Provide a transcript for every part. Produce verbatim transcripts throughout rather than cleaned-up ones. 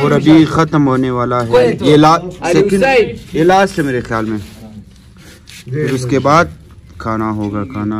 और अभी ख़त्म होने वाला है। ये ला सेकंड ये लास्ट है मेरे ख्याल में। फिर उसके बाद खाना होगा खाना।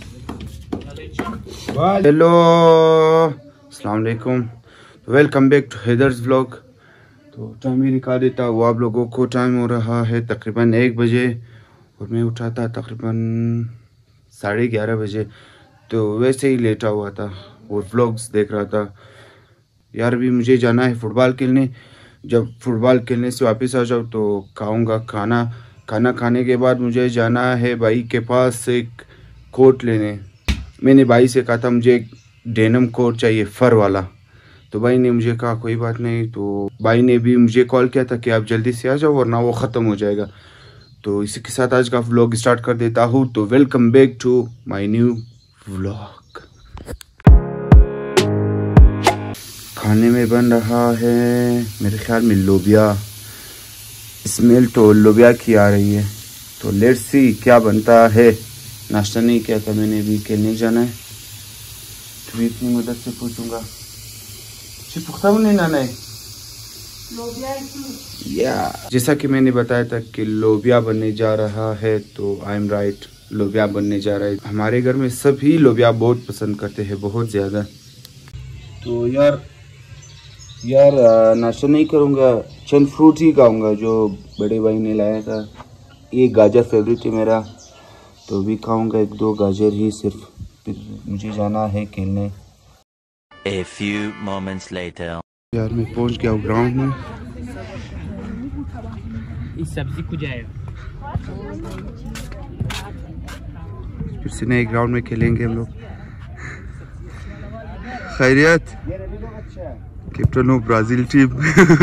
हेलो अस्सलाम वालेकुम, welcome back to Haider's vlog. तो टाइम ही निकाल देता हूँ आप लोगों को। टाइम हो रहा है तकरीबन एक बजे और मैं उठा था तकरीबन साढ़े ग्यारह बजे। तो वैसे ही लेटा हुआ था और व्लॉग्स देख रहा था। यार अभी मुझे जाना है फुटबॉल खेलने। जब फुटबॉल खेलने से वापस आ जाऊँ तो खाऊंगा खाना। खाना खाने के बाद मुझे जाना है भाई के पास एक कोट लेने। मैंने भाई से कहा था मुझे एक डेनिम कोट चाहिए फर वाला। तो भाई ने मुझे कहा कोई बात नहीं। तो भाई ने भी मुझे कॉल किया था कि आप जल्दी से आ जाओ वरना वो ख़त्म हो जाएगा। तो इसी के साथ आज का व्लॉग स्टार्ट कर देता हूँ। तो welcome back to my new vlog. खाने में बन रहा है मेरे ख्याल में लोबिया। स्मेल तो लोबिया की आ रही है। तो लेट्स सी क्या बनता है। नाश्ता नहीं किया था मैंने, भी खेलने जाना है तो भी अपनी मदद से पूछूंगा। पुख्ता नहीं नाना है या जैसा कि मैंने बताया था कि लोबिया बनने जा रहा है। तो आई एम राइट, लोबिया बनने जा रहा है। हमारे घर में सभी लोबिया बहुत पसंद करते हैं, बहुत ज़्यादा। तो यार यार नाश्ता नहीं करूँगा, चंद फ्रूट ही खाऊंगा जो बड़े भाई ने लाया था। ये गाजर फेवरेट है मेरा, तो भी खाऊंगा एक दो गाजर ही सिर्फ। फिर मुझे जाना है खेलने। A few moments later. यार मैं पहुंच गया हूँ ग्राउंड में। इस सब्जी को जाएगा फिर से नए ग्राउंड में खेलेंगे हम लोग। खैरियत कैप्टन ऑफ ब्राजील टीम।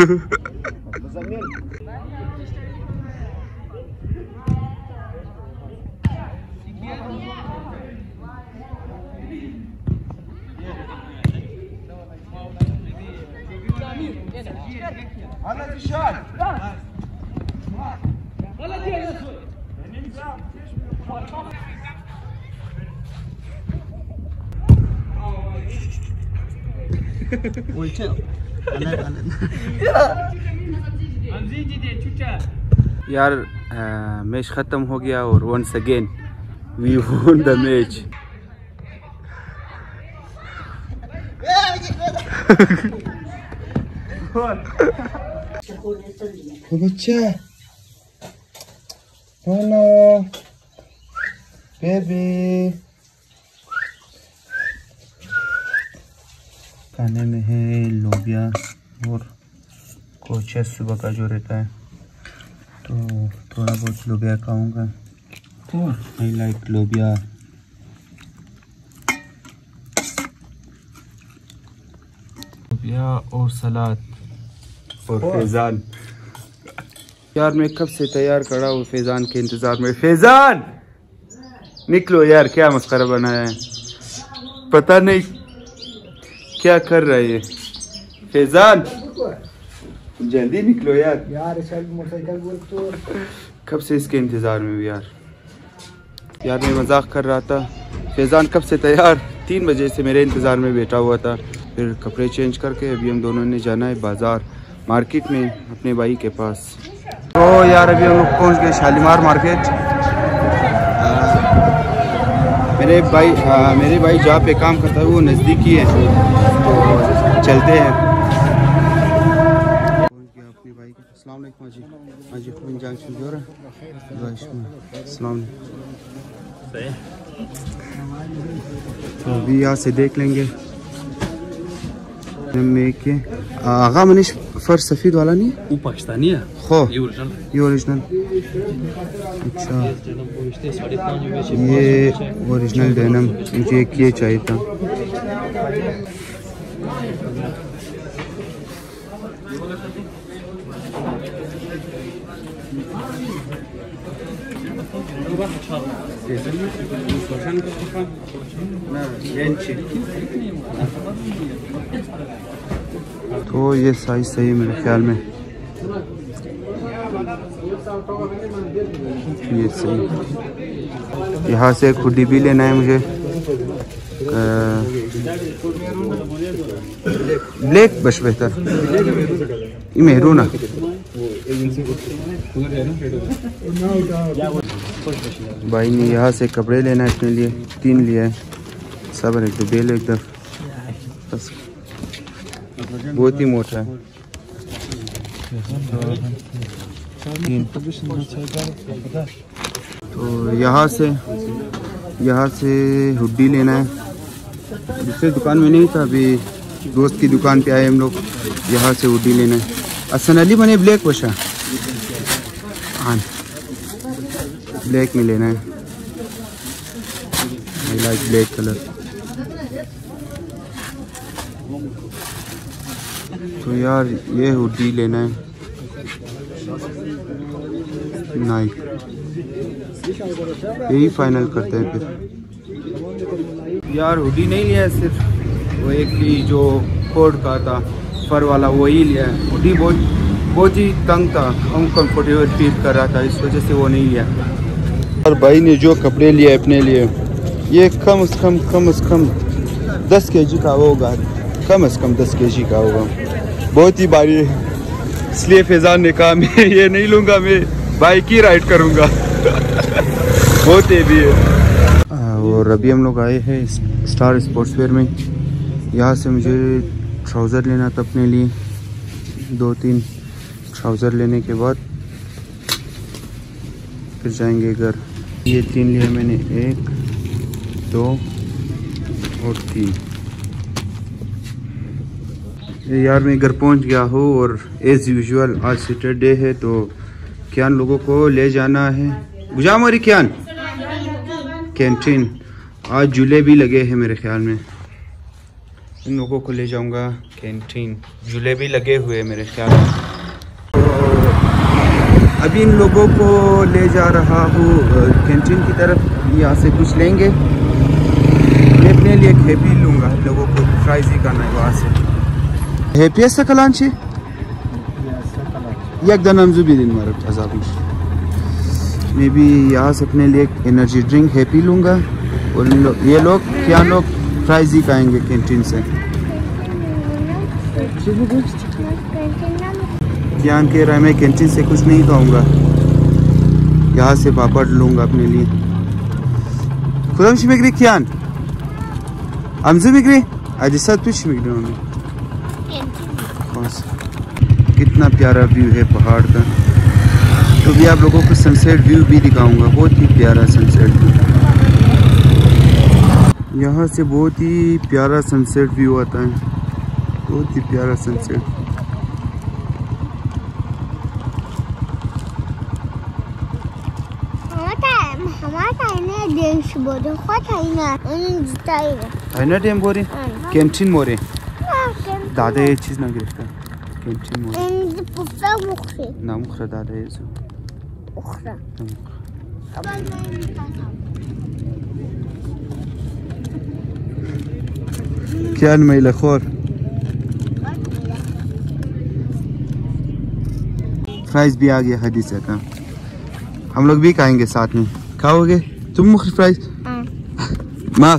यार मैच ख़त्म हो गया और once again we won the match. बच्चा हेलो बेबी। खाने में है लोबिया और कोचा सुबह का जो रहता है। तो थोड़ा बहुत लोबिया खाऊंगा। आई लाइक लोबिया। लोबिया और सलाद और फैजान। यार मैं कब से तैयार खड़ा हूँ फैजान के इंतजार में। फैजान निकलो यार, क्या मस्खरा बनाया है, पता नहीं क्या कर रहे हैं। फैजान जल्दी निकलो यार। यार मोटरसाइकिल बोल तो कब से इसके इंतजार में भी यार। यार मैं मजाक कर रहा था। फैजान कब से तैयार तीन बजे से मेरे इंतजार में बैठा हुआ था। फिर कपड़े चेंज करके अभी हम दोनों ने जाना है बाजार मार्केट में अपने भाई के पास। तो यार अभी हम लोग पहुँच गए शालीमार मार्केट। आ, मेरे भाई आ, मेरे भाई जहाँ पे काम करता है वो नज़दीकी है तो चलते हैं। पहुँच गया अपने भाई के। अस्सलाम वालेकुम जी। हाँ जी खून जान शुरू अस्सलाम। तो अभी यहाँ से देख लेंगे। में के आगा मनीष फर सफ़ेद वाला नहीं है, वो पाकिस्तानी है। खो ये ओरिजिनल ये ओरिजिनल। अच्छा ये ओरिजिनल डेनिम मुझे एक ये चाहिए था। तो ये साइज सही है मेरे ख्याल में। ये सही। यहाँ से एक हुडी भी लेना है मुझे। ब्लैक बस बेहतर, ये मेहरून है। भाई ने यहाँ से कपड़े लेना है अपने लिए, तीन लिया है, सब एक दो बेल एक दर, बस बहुत ही मोटा है। तीन तो यहाँ से यहाँ से हुड्डी लेना है, दूसरी दुकान में नहीं था, अभी दोस्त की दुकान पे आए हम लोग, यहाँ से हुड्डी लेना है। असन अली बने ब्लैक वशा, हाँ ब्लैक में लेना है, आई लाइक ब्लैक कलर। तो यार ये हुड्डी लेना है, नाइक, यही फाइनल करते हैं फिर। यार हुडी नहीं लिया है, सिर्फ वो एक ही जो कोट का था फर वाला वही लिया है। हुडी बहुत बहुत ही तंग था, अनकम्फर्टेबल फील कर रहा था, इस वजह से वो नहीं लिया। और भाई ने जो कपड़े लिए अपने लिए, ये कम अज़ कम कम अज़ कम दस के जी का होगा, कम अज़ कम दस के जी का होगा, बहुत ही भारी है। इसलिए फैज़ान ने कहा मैं ये नहीं लूँगा, मैं बाइक ही राइड करूँगा। बहुत हेवी है। और अभी हम लोग आए हैं स्टार स्पोर्ट्सवेयर में, यहाँ से मुझे ट्राउज़र लेना था अपने लिए, दो तीन ट्राउज़र लेने के बाद फिर जाएंगे घर। ये तीन लिए मैंने, एक दो और तीन। यार मैं घर पहुंच गया हूँ और एज़ यूजुअल आज सैटरडे है तो क्यान लोगों को ले जाना है। गुजाम और क्यान कैंटीन, आज झूले भी लगे हैं मेरे ख्याल में, इन लोगों को ले जाऊंगा कैंटीन, झूले भी लगे हुए हैं मेरे ख्याल में। तो अभी इन लोगों को ले जा रहा हूँ कैंटीन की तरफ, यहाँ से कुछ लेंगे, मैं अपने लिए एक हैप्पी लूँगा, इन लोगों को फ्राइज ही करना है वहाँ से। हैप्पी ऐसा कलांची एक दिन हम जुबी दिन मार अजाबी, मैं भी यहाँ से अपने लिए एक एनर्जी ड्रिंक हैप्पी लूँगा और लो, ये लोग क्या लोग फ्राइज ही खाएंगे कैंटीन से। ज्ञान कह रहा है मैं कैंटीन से कुछ नहीं खाऊंगा, यहाँ से पापड़ लूँगा अपने लिए। खुदा मिग्री क्यान हमजू मिग्री आज सब कुछ मिग्री होने। कितना प्यारा व्यू है पहाड़ का, तो भी आप लोगों को सनसेट व्यू भी दिखाऊंगा, बहुत ही प्यारा सनसेट व्यू। यहाँ से बहुत ही प्यारा सनसेट व्यू आता है, बहुत ही प्यारा सनसेट। कैंटीन मोरे दादा ये चीज ना गिरफ्तार कैंटीन मोरे ना मुखरा दादा ये सो क्या मैला खोर फ्राइज भी आ गया हदीस का, हम लोग भी खाएंगे साथ में। खाओगे तुम मुखर फ्राइज? माँ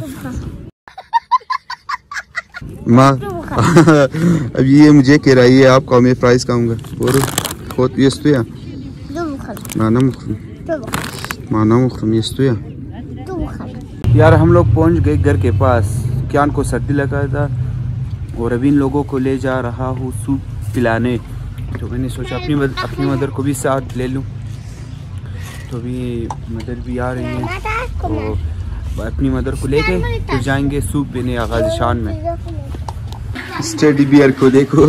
माँ अब ये मुझे कह रहा है आप खाओ, मैं फ्राइज खाऊंगा। और खुद ये तो या माना मुखर माना मुखर ये तो या। यार हम लोग पहुंच गए घर के पास, क्यान को सर्दी लगा था और अभी इन लोगों को ले जा रहा हूँ सूप पिलाने, तो मैंने सोचा अपनी मद, अपनी मदर को भी साथ ले लूँ। तो अभी मदर भी आ रही है, तो अपनी मदर को लेके फिर जाएंगे सूप पीने गाज़ीशान में। स्टेडी बियर को देखो,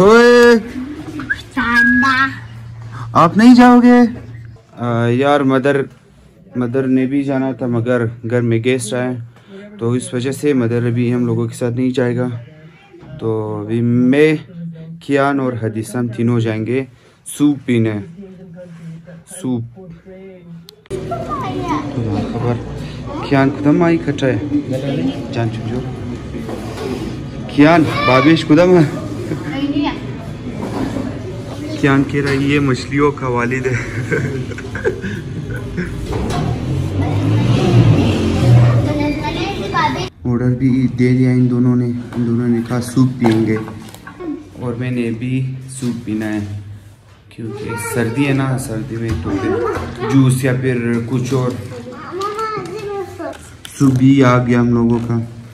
आप नहीं जाओगे? आ, यार मदर मदर ने भी जाना था मगर घर में गेस्ट आए, तो इस वजह से मदर अभी हम लोगों के साथ नहीं जाएगा। तो अभी मैं कियान और हदीस हम तीनों जाएंगे सूप पीने। सूप खबर कियान कुदम आई खट्टा है जान चुजो कियान बाबिश कुदम है। कियान कह रहा है ये मछलियों का वालिद है। ऑर्डर भी दे दिया इन दोनों ने इन दोनों ने कहा सूप पियेंगे और मैंने भी सूप पीना है क्योंकि सर्दी है ना, सर्दी में तो फिर जूस या फिर कुछ और। सूप भी आ गया हम लोगों का।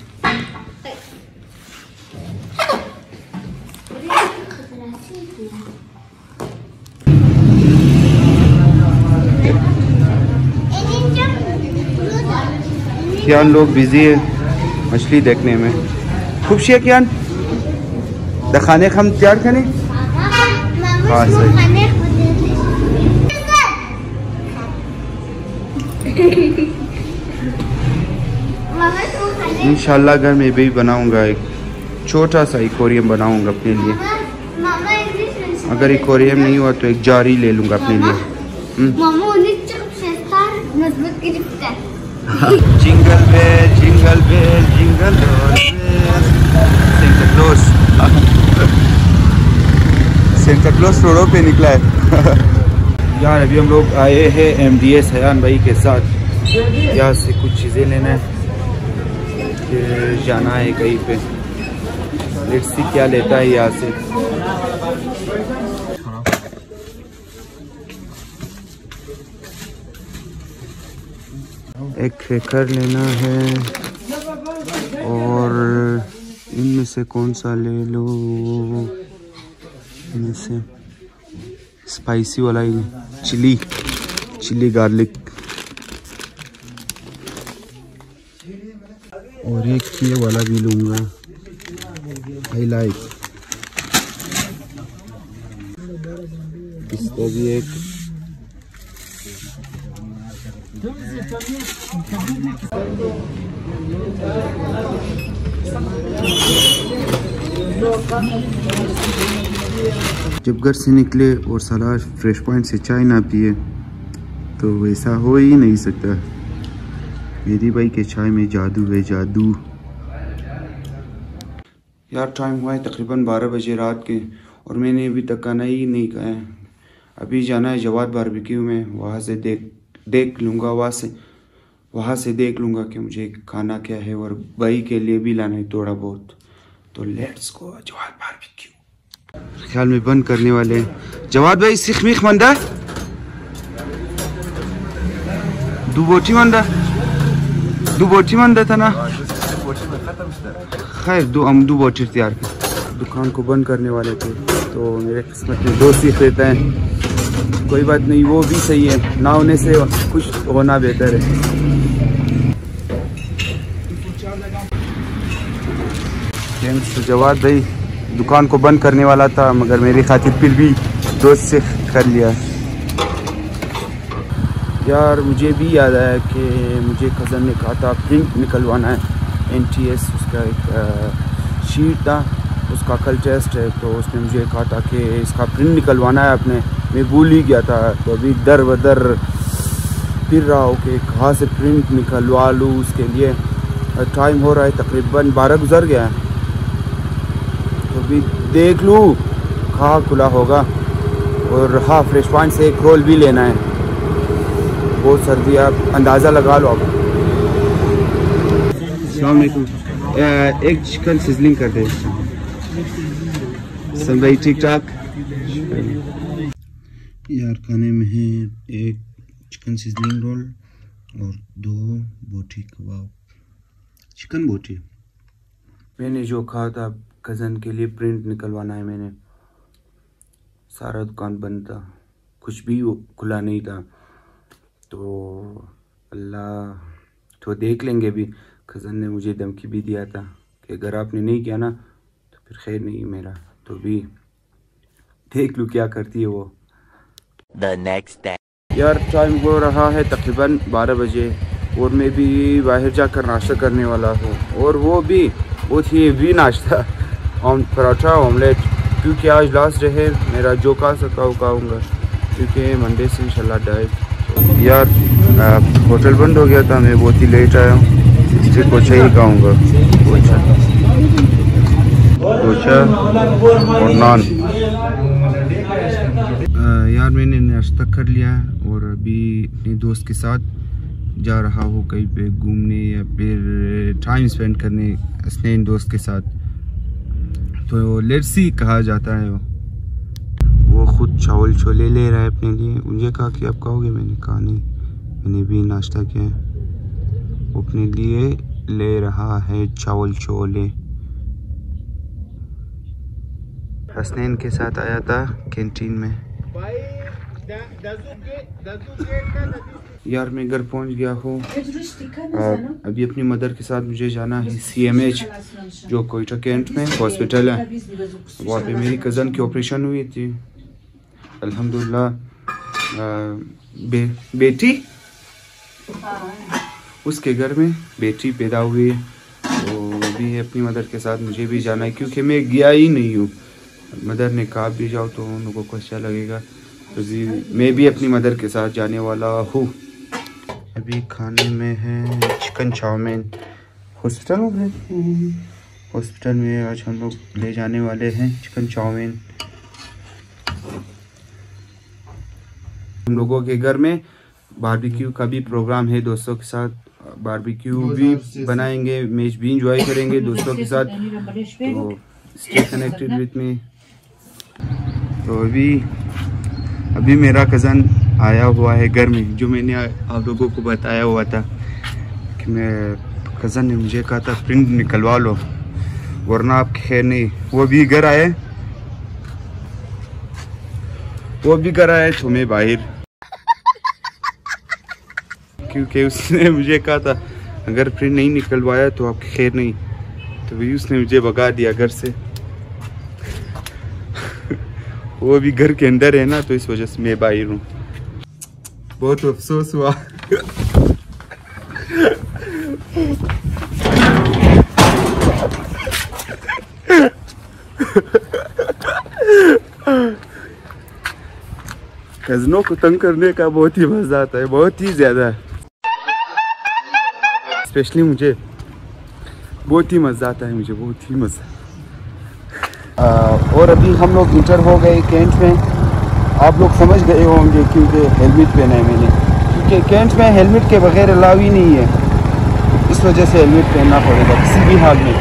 कियान लोग बिजी है मछली देखने में। खुशी है कियान दिखाने हम तैयार करें। हाँ सही। इंशाल्लाह घर में भी बनाऊंगा, एक छोटा सा एक्वेरियम बनाऊंगा अपने लिए। अगर एक्वेरियम नहीं हुआ तो एक जारी ले लूंगा अपने लिए। Jingle bell jingle bell jingle Santa Claus Santa Claus रोडों पे निकला है। यार अभी हम लोग आए हैं एमडीएस हयान भाई के साथ, यहाँ से कुछ चीज़ें लेना है फिर जाना है कहीं पे। लेट्स सी क्या लेता है यहाँ से। एक क्रैकर लेना है और इनमें से कौन सा ले लो, इनमें से स्पाइसी वाला ही, चिली चिली गार्लिक। और एक ये वाला भी लूँगा, आई लाइक इसका भी एक। जब घर से निकले और साला फ्रेश पॉइंट से चाय ना पिए तो वैसा हो ही नहीं सकता। मेरी भाई के चाय में जादू है, जादू। यार टाइम हुआ है तकरीबन बारह बजे रात के और मैंने अभी तक खाना ही नहीं खाया है। अभी जाना है जवाद बारबेक्यू में, वहाँ से देख देख लूँगा वहाँ से वहाँ से देख लूँगा कि मुझे खाना क्या है और भाई के लिए भी लाना है थोड़ा बहुत। तो लेट्स गो जवाद बारबेक्यू। ख्याल में बंद करने वाले हैं। जवाद भाई सिख मीख मंदा दो बोटी मंदा दो बोटी मंदा था ना। खैर दो हम दो बोटी तैयार कर दुकान को बंद करने वाले थे तो मेरे किस्मत में दो सीख देता है। कोई बात नहीं, वो भी सही है, ना होने से कुछ होना बेहतर है। थैंक्स जवाद भाई, दुकान को बंद करने वाला था मगर मेरी खातिर फिर भी दोस्त से कर लिया। यार मुझे भी याद आया कि मुझे कज़न ने कहा था प्रिंट निकलवाना है एन टी एस, उसका एक शीट था, उसका कल टेस्ट है तो उसने मुझे कहा था कि इसका प्रिंट निकलवाना है अपने। मैं भूल ही गया था तो अभी दर बदर फिर रहा हूँ कि कहाँ से प्रिंट निकलवा लूँ। उसके लिए टाइम हो रहा है तकरीबन बारह गुजर गया है तो अभी देख लूँ कहाँ खुला होगा। और हाँ फ्रेश पॉइंट से एक रोल भी लेना है, बहुत सर्दी आप अंदाज़ा लगा लो। आप अस्सलाम वालेकुम, एक चिकन सिजलिंग कर दे सब भाई ठीक ठाक। यार खाने में है एक चिकन सिजलिंग रोल और दो बोटी कबाब, चिकन बोटी। मैंने जो कहा था कज़न के लिए प्रिंट निकलवाना है, मैंने सारा दुकान बंद था, कुछ भी खुला नहीं था तो अल्लाह तो देख लेंगे। भी कज़न ने मुझे धमकी भी दिया था कि अगर आपने नहीं किया ना तो फिर खैर नहीं मेरा, तो भी देख लूँ क्या करती है वो। The next day. यार टाइम हो रहा है तकरीबन बारह बजे और मैं भी बाहर जाकर नाश्ता करने वाला हूँ और वो भी बहुत ही भी नाश्ता ऑम पराठा ऑमलेट, क्योंकि आज लास्ट डे है मेरा, जो खा सका वो खाऊँगा क्योंकि मंडे से इंशाल्लाह डाइट। यार होटल बंद हो गया था, मैं बहुत ही लेट आया हूँ, सिर्फ कुछ ही खाऊँगा, कोचा और नान। यार मैंने नाश्ता कर लिया और अभी अपने दोस्त के साथ जा रहा हूँ कहीं पे घूमने या फिर टाइम स्पेंड करने हसनैन दोस्त के साथ, तो लेट्स सी कहा जाता है। वो वो खुद चावल छोले ले रहा है अपने लिए। मुझे कहा कि आप खाओगे, मैंने कहा नहीं, मैंने भी नाश्ता किया है। वो अपने लिए ले रहा है चावल छोले। हसनैन के साथ आया था कैंटीन में। यार मैं घर पहुंच गया हूँ। अभी अपनी मदर के साथ मुझे जाना है सी एम एच, जो कोयटा कैंट में हॉस्पिटल है। वहाँ पे मेरी कज़न की ऑपरेशन हुई थी। अल्हम्दुलिल्लाह बे, बेटी उसके घर में बेटी पैदा हुई है। तो अभी अपनी मदर के साथ मुझे भी जाना है, क्योंकि मैं गया ही नहीं हूँ। मदर ने कहा भी जाओ तो उन लोगों को अच्छा लगेगा, तो मैं भी अपनी मदर के साथ जाने वाला हूँ। अभी खाने में है चिकन चाउमीन। हॉस्पिटल में रहते हैं, हॉस्पिटल में आज हम लोग ले जाने वाले हैं चिकन चाउमीन। हम लोगों के घर में बारबेक्यू का भी प्रोग्राम है, दोस्तों के साथ बारबेक्यू भी बनाएंगे, मैच भी इंजॉय करेंगे दोस्तों के साथ। तो स्टे कनेक्टेड विथ मी। तो अभी अभी मेरा कज़न आया हुआ है घर में, जो मैंने आप लोगों को बताया हुआ था कि मैं कज़न ने मुझे कहा था प्रिंट निकलवा लो वरना आप खैर नहीं। वो भी घर आए वो भी घर आए तो मैं बाहर, क्योंकि उसने मुझे कहा था अगर प्रिंट नहीं निकलवाया तो आप खैर नहीं, तो भी उसने मुझे भगा दिया घर से। वो भी घर के अंदर है ना, तो इस वजह से मैं बाहर हूँ। बहुत अफसोस हुआ। कज़नों को तंग करने का बहुत ही मजा आता है, बहुत ही ज्यादा। स्पेशली मुझे बहुत ही मजा आता है, मुझे बहुत ही मजा। और अभी हम लोग इंटर हो गए कैंट में। आप लोग समझ गए होंगे क्योंकि हेलमेट पहना है मैंने, क्योंकि कैंट में हेलमेट के बगैर अलाउ ही नहीं है, इस वजह से हेलमेट पहनना पड़ेगा किसी भी हाल में।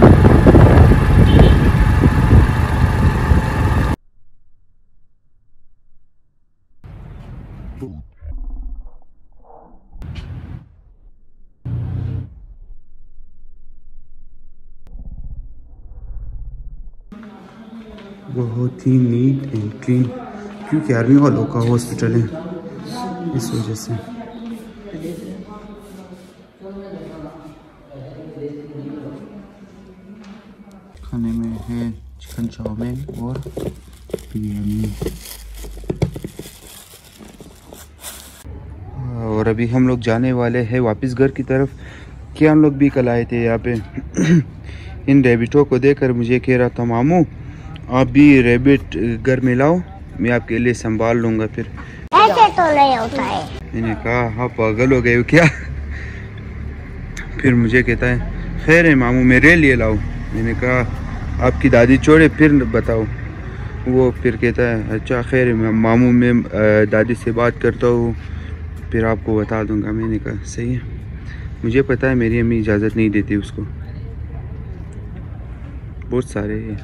बहुत ही नीट एंड क्लीन, क्योंकि आर्मी वालों का हॉस्पिटल है, इस वजह से। खाने में है चिकन चाउमीन और बिरयानी। और अभी हम लोग जाने वाले हैं वापस घर की तरफ। क्या हम लोग भी कल आए थे यहाँ पे। इन रेबिटों को देखकर मुझे कह रहा था मामू आप भी रेबिट घर में लाओ, मैं आपके लिए संभाल लूँगा। फिर ऐसे तो नहीं होता है। मैंने कहा हाँ पागल हो गए हो क्या। फिर मुझे कहता है खैर है मामू मेरे लिए लाओ। मैंने कहा आपकी दादी छोड़े फिर बताओ। वो फिर कहता है अच्छा खैर है मामू, मैं दादी से बात करता हूँ फिर आपको बता दूँगा। मैंने कहा सही है, मुझे पता है मेरी अम्मी इजाज़त नहीं देती उसको। बहुत सारे हैं।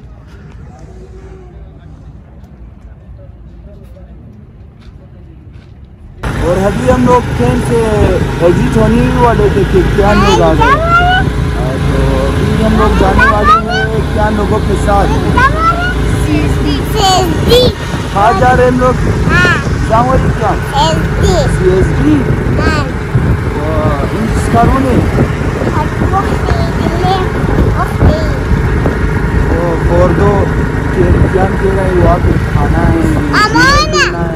और अभी हम लोग ट्रेन से एग्जिट होने ही वाले थे कि क्या लोग आ गए, तो अभी हम लोग जाने वाले हैं क्या लोगों के साथ। कहाँ जा रहे हैं हम लोग? सी एस डी और दो क्या कह रहा है वहाँ पे खाना है।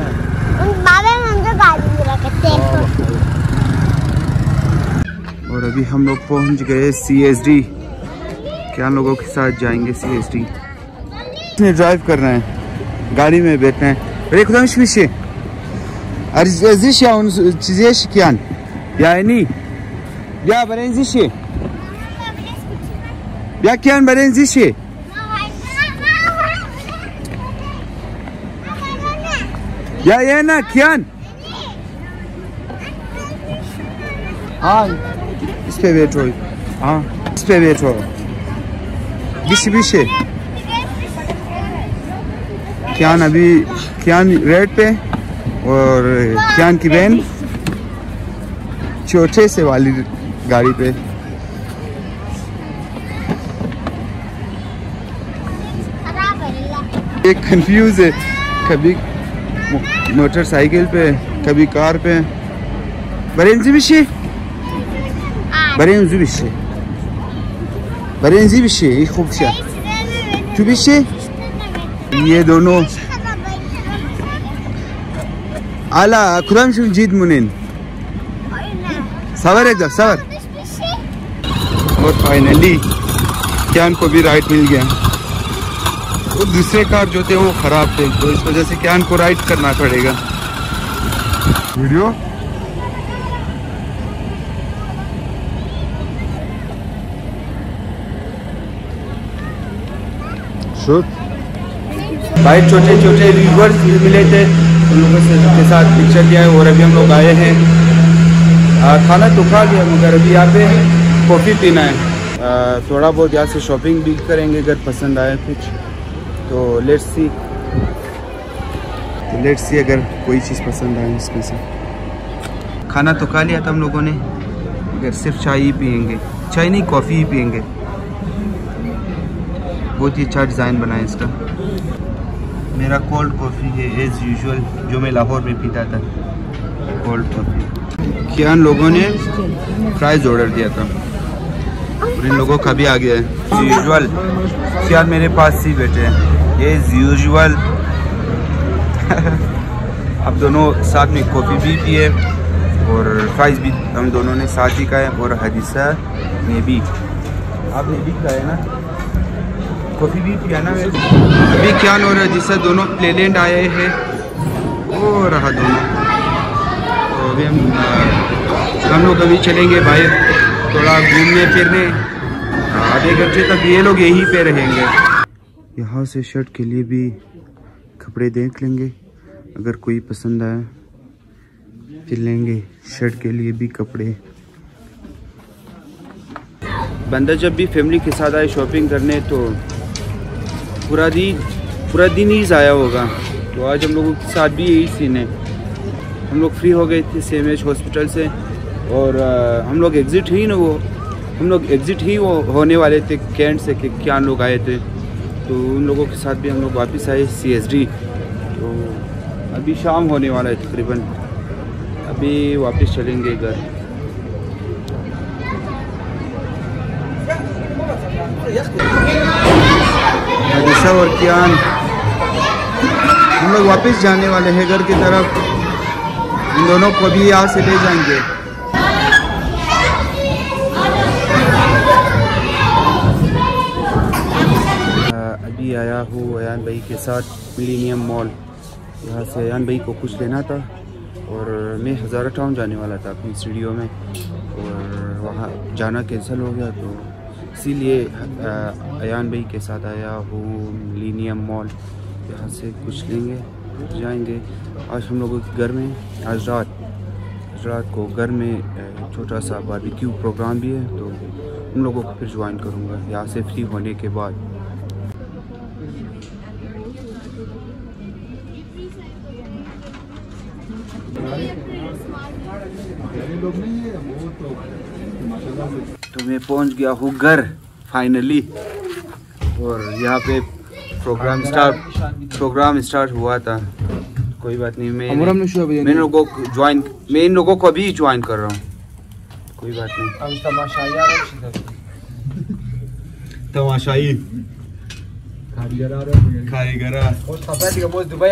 और अभी हम लोग पहुंच गए सी एस डी। क्या लोगों के साथ जाएंगे सी एस डी। इसने ड्राइव करना है, गाड़ी में बैठना है। देखो तो मिशे अर्जिश या उन चीजें शिकियान या नहीं या बरेंजिशे या क्या बरेंजिशे या ये ना कियान हाँ इस पे बैठो, हाँ इस पे बैठो, पीछे पीछे। कियान अभी कियान रेड पे और कियान की बहन छोटे से वाली गाड़ी पे। एक कंफ्यूज है, कभी मोटरसाइकिल पे कभी कार पे। बरेंजी बिशे बरेंजी बिशे बरेंजी बिशे ये खूब शा तू बिशे। ये दोनों आला खुदाम शुम जीत मुनिन सवर एकदम सवर। और फाइनली कियान को भी राइड मिल गया। वो दूसरे कार जो थे वो खराब थे, तो इस वजह से कियान को राइड करना पड़ेगा। वीडियो शूट भाई, छोटे छोटे व्यूवर्स मिले थे, उन लोगों से के साथ पिक्चर लिया है। और अभी हम लोग आए हैं, आ, खाना तो खा लिया मगर अभी यहाँ पे कॉफ़ी पीना है। आ, थोड़ा बहुत यहाँ से शॉपिंग भी करेंगे अगर पसंद आए कुछ तो। लेट्स सी तो लेट्स सी अगर कोई चीज़ पसंद आए इसमें से। खाना तो खा लिया था हम लोगों ने, अगर सिर्फ चाय ही पियेंगे, चाय नहीं कॉफ़ी ही पियेंगे। बहुत ही अच्छा डिज़ाइन बना है इसका। मेरा कोल्ड कॉफ़ी है एज़ यूजुअल, जो मैं लाहौर में पीता था, कोल्ड कॉफ़ी। कियान लोगों ने फ्राइज़ ऑर्डर दिया था और इन लोगों का भी आ गया है यूजुअल। कियान मेरे पास ही बैठे हैं एज़ यूजुअल। अब दोनों साथ में कॉफ़ी भी पिए और फ्राइज़ भी हम दोनों ने साथ ही खाए। और हदीसा ने भी, आपने भी खाया ना, कॉफ़ी भी पिया ना। अभी कियान और हदीसा दोनों प्लेलैंड आए हैं, वो रहा दोनों। तो अभी हम हम लोग अभी चलेंगे बाहर थोड़ा घूमने फिरने, आधे घंटे तक ये लोग यहीं पे रहेंगे। यहाँ से शर्ट के लिए भी कपड़े देख लेंगे, अगर कोई पसंद आए फिर लेंगे। शर्ट के लिए भी कपड़े। बंदा जब भी फैमिली के साथ आए शॉपिंग करने तो पूरा दिन पूरा दिन ही ज़ाया होगा। तो आज हम लोगों के साथ भी यही सीन है। हम लोग फ्री हो गए थे सेम एज हॉस्पिटल से और आ, हम लोग एग्ज़िट ही ना वो हम लोग एग्ज़िट ही वो होने वाले थे कैंट से कि क्या लोग आए थे। तो उन लोगों के साथ भी हम लोग वापस आए सी एस डी। तो अभी शाम होने वाला है तकरीबन, अभी वापस चलेंगे घर। हदीसा और कियान हम लोग वापस जाने वाले हैं घर की तरफ। इन दोनों को भी यहाँ से ले जाएंगे। अभी आया हूँ अयान भाई के साथ मिलेनियम मॉल। यहाँ से अयान भाई को कुछ लेना था और मैं हज़ारा टाउन जाने वाला था अपनी स्टूडियो में, और वहाँ जाना कैंसिल हो गया। तो इसीलिए अयान भाई के साथ आया हूँ मिलेनियम मॉल। यहाँ से कुछ लेंगे जाएंगे। आज हम लोगों के घर में आज रात आज रात को घर में छोटा सा बारबेक्यू प्रोग्राम भी है, तो उन लोगों को फिर ज्वाइन करूँगा यहाँ से फ्री होने के बाद। तो मैं पहुंच गया हूँ घर फाइनली, और यहाँ पे प्रोग्राम स्टार्ट प्रोग्राम स्टार्ट हुआ था। कोई बात नहीं, मैं मैं लोगों को ज्वाइन मैं इन लोगों को भी ज्वाइन कर रहा हूँ, कोई बात नहीं। तमाशाई कारीगरा दुबई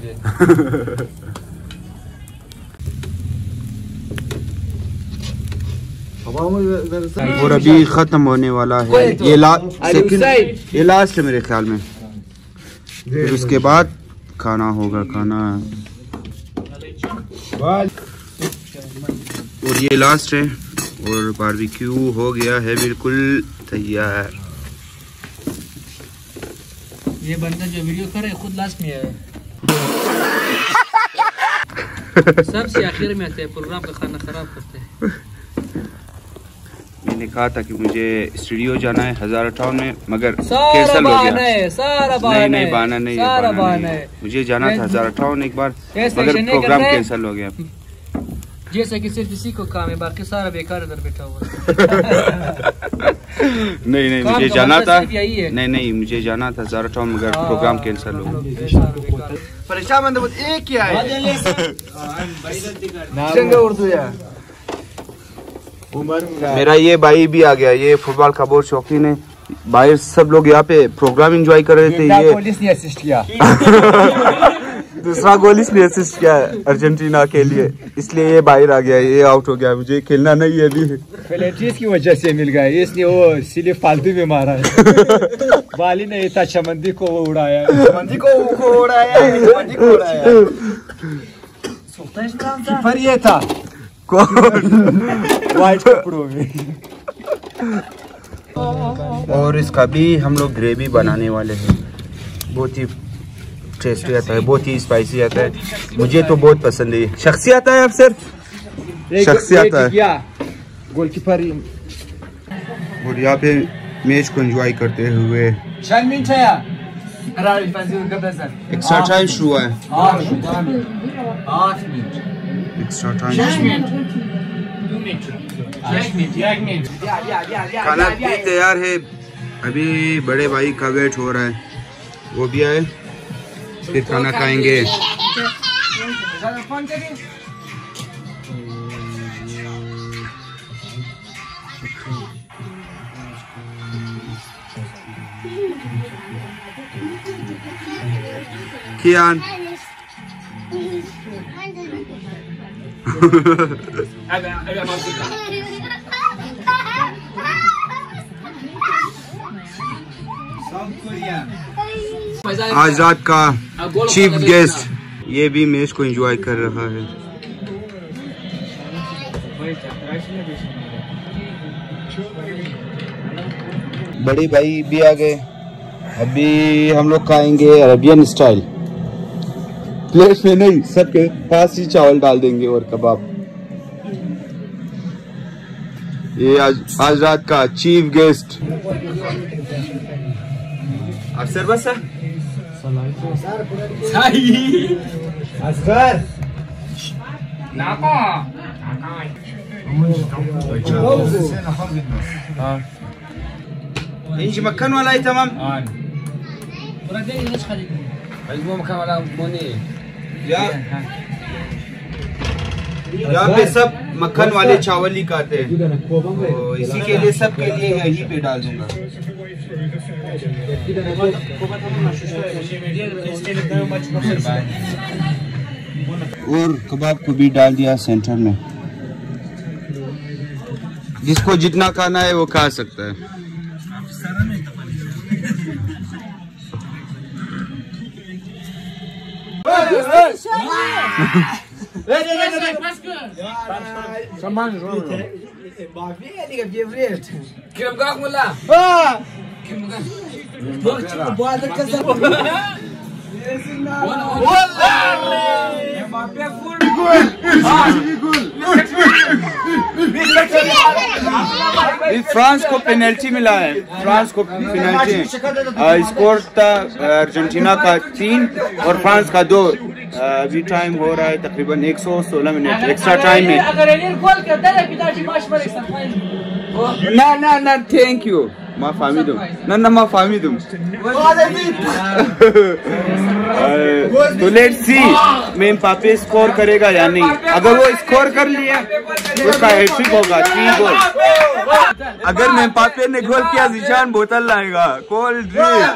और अभी ख़त्म होने वाला है ये लास्ट सेकंड ये लास्ट है मेरे ख्याल में। फिर उसके बाद खाना होगा खाना और ये लास्ट है और बारबेक्यू हो गया है बिल्कुल तैयार। ये बंदा जो वीडियो कर रहा है खुद लास्ट में है। सबसे आखिर में आते हैं, प्रोग्राम का खाना खराब करते हैं। मैंने कहा था कि मुझे स्टूडियो जाना है हज़ारा टाउन में, मगर सारा कैंसिल हो बहाना गया। है, सारा नहीं बहाना नहीं है, बहाना नहीं है, सारा बहाना बहाना नहीं है। है। मुझे जाना था हज़ारा टाउन एक बार, ऐसे मगर नहीं प्रोग्राम करना है। कैंसिल हो गया। जैसे कि सिर्फ इसी को काम है, बाकी सारा बेकार इधर बैठा हुआ है। नहीं नहीं काम मुझे का जाना मतलब था, सिर्फ यही है। नहीं नहीं मुझे जाना था हज़ारा टाउन, मगर प्रोग्राम कैंसिल हो गया। सारा बेकार। परेशान बंद एक क्या है उर्दू यार। मेरा ये भाई भी आ गया, ये फुटबॉल का बहुत शौकीन है। भाई सब लोग यहाँ पे प्रोग्राम एंजॉय कर रहे थे, ये पुलिस ने असिस्ट किया। दूसरा गोल इसने असिस्ट किया है अर्जेंटीना के लिए, इसलिए ये बाहर आ गया, ये आउट हो गया। मुझे खेलना नहीं है अभी। पेनल्टीज की वजह से मिल गया, इसने वो सिर्फ फालतू में मारा है। बाली ने इतना चमंदी को वो उड़ाया, चमंदी को वो उड़ाया, चमंदी को उड़ाया। पर ये था वाइट कपड़ों में। और इसका भी हम लोग ग्रेवी बनाने वाले हैं। बहुत ही टेस्टी आता है, बहुत ही स्पाइसी आता है, मुझे तो बहुत पसंद है। शख्सी आता है अफसर, शख्सी आता है। गोलकीपर और यहाँ पे मैच को एंजॉय करते हुए एक्स्ट्रा टाइम शुरू हुआ है। एक्स्ट्रा टाइम खाना भी तैयार है, अभी बड़े भाई का वेट हो रहा है, वो भी आए फिर खाना खाएंगे। कियान आज रात का चीफ गेस्ट ये भी मैच को एंजॉय कर रहा है। बड़े भाई भी आ गए, अभी हम लोग खाएंगे अरबियन स्टाइल। प्लेट में नहीं, सबके पास ही चावल डाल देंगे और कबाब। ये आज आज रात का चीफ गेस्ट अफसर बस है। असगर इंच मक्खन वाला है तमाम। यहाँ पे सब मक्खन वाले चावल ही खाते हैं, तो इसी के लिए सब के लिए यहीं पे डाल दूंगा। और कबाब को भी डाल दिया सेंटर में, जिसको जितना खाना है वो खा सकता है। फ्रांस को पेनल्टी मिला है, फ्रांस को पेनल्टी स्कोर था अर्जेंटीना का तीन और फ्रांस का दो। अभी टाइम हो रहा है तकरीबन एक सौ सोलह मिनट एक्स्ट्रा टाइम में। ना ना ना थैंक यू माँ फामी दूँ ना ना माँ फामी दूँ। तो लेट्स सी मैं पापे स्कोर करेगा या नहीं। अगर वो स्कोर कर लिया तो उसका हैट्रिक होगा, तीन गोल। अगर मैं पापे ने गोल किया जिशान बोतल लाएगा कोल्ड ड्रिंक।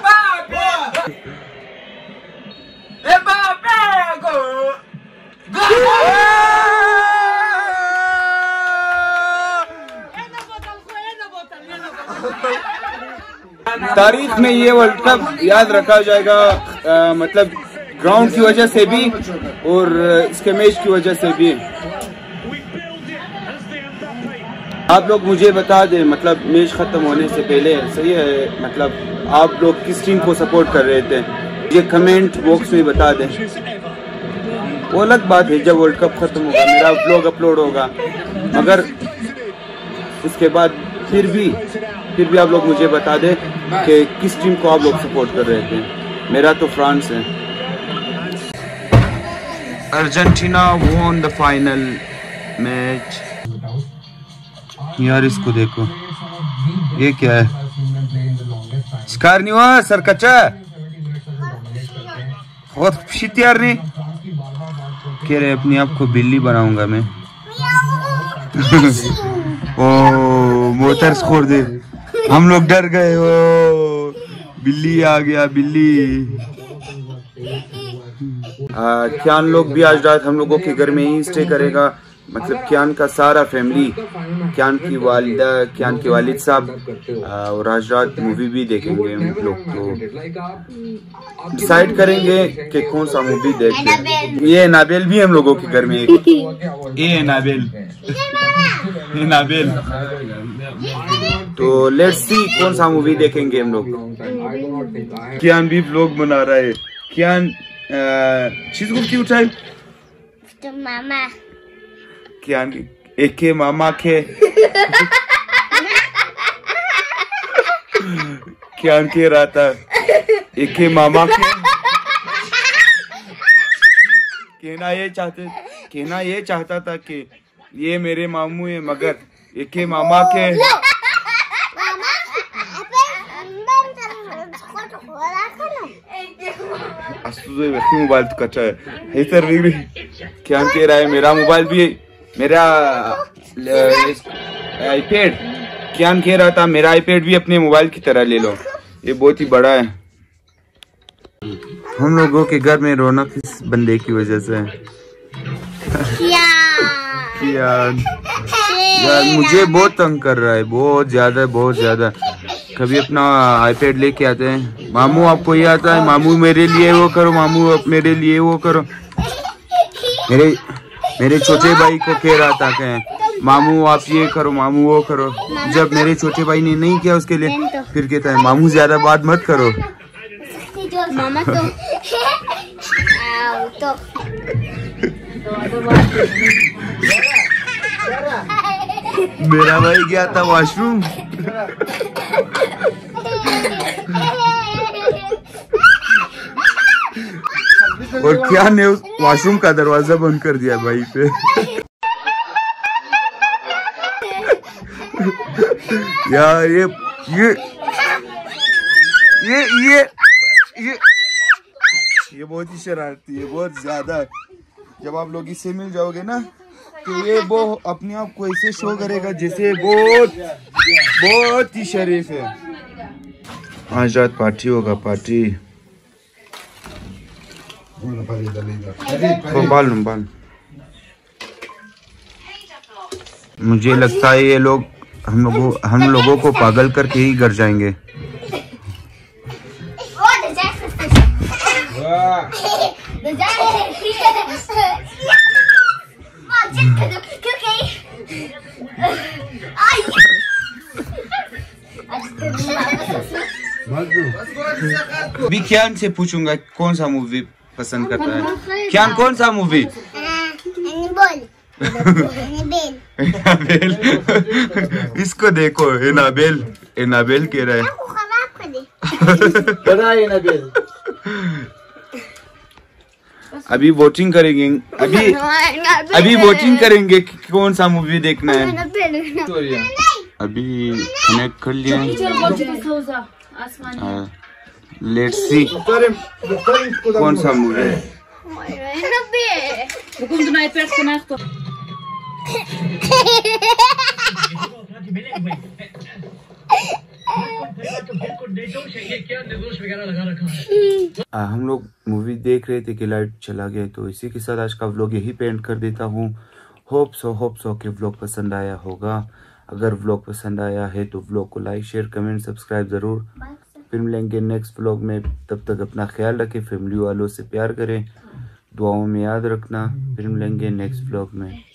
तारीख में ये वर्ल्ड कप याद रखा जाएगा, आ, मतलब ग्राउंड की वजह से भी और इसके मैच की वजह से भी। आप लोग मुझे बता दें, मतलब मैच खत्म होने से पहले सही है, मतलब आप लोग किस टीम को सपोर्ट कर रहे थे ये कमेंट बॉक्स में बता दें। वो अलग बात है जब वर्ल्ड कप खत्म होगा मेरा व्लॉग अपलोड होगा, मगर उसके बाद फिर भी फिर भी आप लोग मुझे बता दें कि किस टीम को आप लोग सपोर्ट कर रहे थे। मेरा तो फ्रांस है। Argentina won the final match. यार इसको देखो, ये क्या है? शिकार नहीं हुआ सर कच्चा बहुत खुशी यार नहीं कह रहे अपने आप को बिल्ली बनाऊंगा मैं। ओ मोटर छोड़ दे, हम लोग डर गए। ओ बिल्ली आ गया बिल्ली। क्यान लोग भी आज रात हम लोगों के घर में ही स्टे करेगा, मतलब क्यान का सारा फैमिली, क्यान की वालिदा, क्यान के वालिद साहब, और आज रात मूवी भी देखेंगे हम लोग। तो डिसाइड करेंगे कि कौन सा मूवी देखें। ये नाबेल भी हम लोगों के घर में एक, ये नाबेल ये नाबेल। तो लेट्स सी कौन सा मूवी देखेंगे हम लोग। क्यान भी व्लॉग बना रहा है। क्यान चीज गुप्ती उठाई तो मामा क्यान एक के मामा के क्यान के रहा था एक के मामा के कहना ये चाहते कहना ये चाहता था कि ये मेरे मामू है, मगर एक के मामा के मोबाइल तो कच्चा है सर भी क्या कह रहा है। मेरा मोबाइल भी मेरा आईपैड क्या कह रहा था, मेरा आईपैड भी अपने मोबाइल की तरह ले लो, ये बहुत ही बड़ा है। हम लोगों के घर में रौनक इस बंदे की वजह से है। यार यार मुझे बहुत तंग कर रहा है, बहुत ज्यादा बहुत ज्यादा। कभी अपना आईपैड लेके आते हैं, मामू आपको ये आता है, मामू मेरे लिए वो करो, मामू आप मेरे लिए वो करो। मेरे मेरे छोटे भाई को कह रहा था कि मामू आप ये करो, मामू वो करो। जब मेरे छोटे भाई ने नहीं किया उसके लिए फिर कहता है मामू ज्यादा बात मत करो। मामा तो तो मेरा भाई गया था वॉशरूम और क्या ने उस वॉशरूम का दरवाजा बंद कर दिया भाई पे। यार ये ये ये ये ये ये बहुत ही शरारती है, बहुत ज्यादा। जब आप लोग इससे मिल जाओगे ना तो ये वो अपने आप को ऐसे शो करेगा जैसे बहुत बहुत ही शरीफ है। आज रात पार्टी होगा, पार्टी। बाल बाल मुझे लगता है ये लोग हम लोगों हम लोगों को पागल करके ही घर जाएंगे। अभी क्यान से पूछूंगा कौन सा मूवी पसंद करता है। क्यान कौन सा मूवी? एनाबेल। इसको देखो, एनाबेल एनाबेल कह रहा है। अभी वोटिंग करेंगे, अभी अभी वोटिंग करेंगे कि कौन सा मूवी देखना है। अभी कनेक्ट कर लिया। लेट्स सी कौन सा मूवी है। आ, हम लोग मूवी देख रहे थे कि लाइट चला गया, तो इसी के साथ आज का व्लॉग यही पेंट कर देता हूँ। होप सो होप सो कि व्लॉग पसंद आया होगा। अगर व्लॉग पसंद आया है तो व्लॉग को लाइक शेयर कमेंट सब्सक्राइब जरूर। फिर मिलेंगे नेक्स्ट व्लॉग में, तब तक अपना ख्याल रखें, फैमिली वालों से प्यार करें, दुआओं में याद रखना। फिर मिलेंगे नेक्स्ट व्लॉग में।